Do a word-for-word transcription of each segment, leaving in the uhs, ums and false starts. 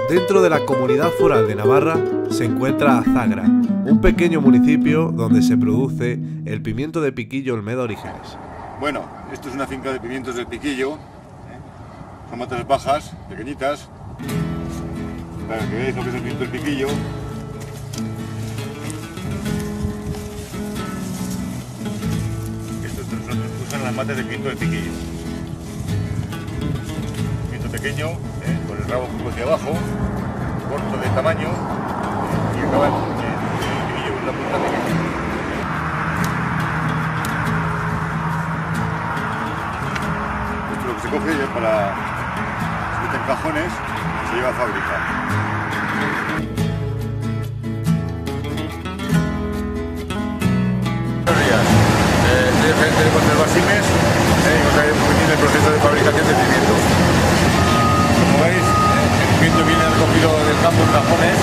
Dentro de la Comunidad Foral de Navarra se encuentra Azagra, un pequeño municipio donde se produce el pimiento de piquillo Olmedo Orígenes. Bueno, esto es una finca de pimientos del piquillo, ¿eh? Son matas bajas, pequeñitas, para que veáis lo que es el pimiento del piquillo. Estos son, son las matas de pimiento del piquillo. Pimiento pequeño, ¿eh? Con el rabo un poco hacia abajo, corto de tamaño, ¿eh? Y acaban en el piquillo, en la punta pequeña. Esto es lo que se coge para... se mete en cajones y se lleva a fábrica. Estoy frente de Conservasimes eh, y os haré un poquitín el proceso de fabricación de pimiento. Como veis, eh, el pimiento viene recogido del campo en cajones.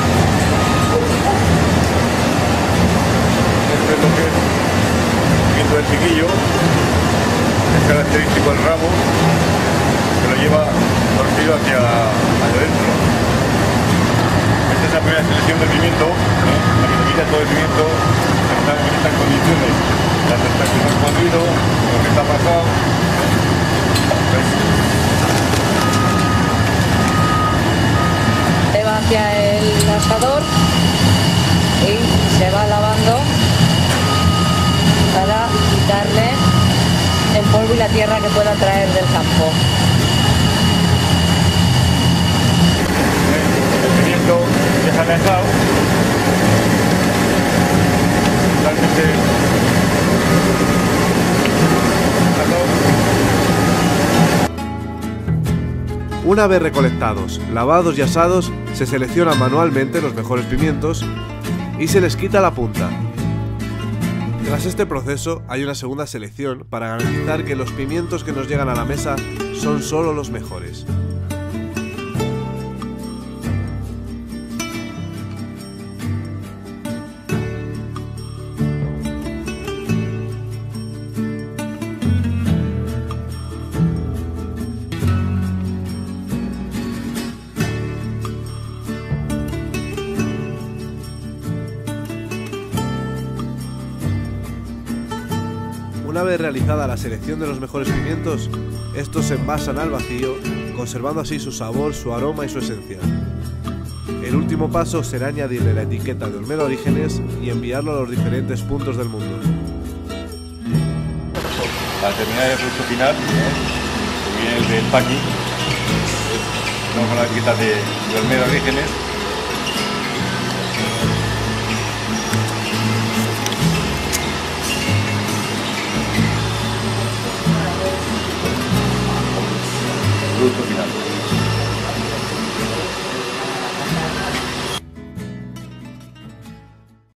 Esto es lo que es el pimiento del piquillo. Es característico el rabo, que lo lleva torcido hacia, hacia adentro. Esta es la primera selección del pimiento, ¿eh? La que se quita todo el pimiento está en estas condiciones. Las están que han podrido, lo que está pasado. ¿Ves? Se va hacia el asador y se va lavando para quitarle el polvo y la tierra que pueda traer del campo. El pimiento ya se ha dejado. Totalmente. Una vez recolectados, lavados y asados, se seleccionan manualmente los mejores pimientos y se les quita la punta. Tras este proceso hay una segunda selección para garantizar que los pimientos que nos llegan a la mesa son solo los mejores. Una vez realizada la selección de los mejores pimientos, estos se envasan al vacío, conservando así su sabor, su aroma y su esencia. El último paso será añadirle la etiqueta de Olmedo Orígenes y enviarlo a los diferentes puntos del mundo. Para terminar el producto final, ¿eh? Que viene el del packing, vamos con la etiqueta de, de Olmedo Orígenes.